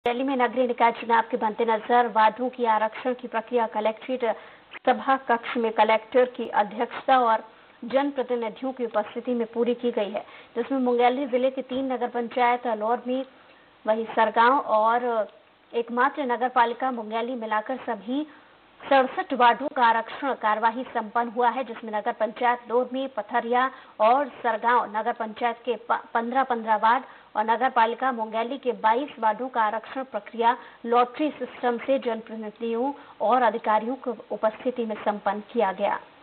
दिल्ली में नगरीय निकाय चुनाव के मद्देनजर वार्डों की आरक्षण की प्रक्रिया कलेक्ट्रेट सभा कक्ष में कलेक्टर की अध्यक्षता और जनप्रतिनिधियों की उपस्थिति में पूरी की गई है, जिसमें मुंगेली जिले के 3 नगर पंचायत अलौर में, वही सरगांव और एकमात्र नगर पालिका मुंगेली मिलाकर सभी 67 वार्डों का आरक्षण कार्यवाही संपन्न हुआ है, जिसमें नगर पंचायत लोर में पथरिया और सरगांव नगर पंचायत के 15-15 वार्ड और नगर पालिका मुंगेली के 22 वार्डों का आरक्षण प्रक्रिया लॉटरी सिस्टम से जनप्रतिनिधियों और अधिकारियों की उपस्थिति में संपन्न किया गया।